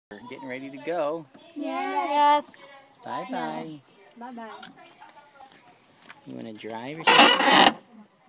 Getting ready to go. Yes. Bye-bye. Bye-bye. You want to drive or something?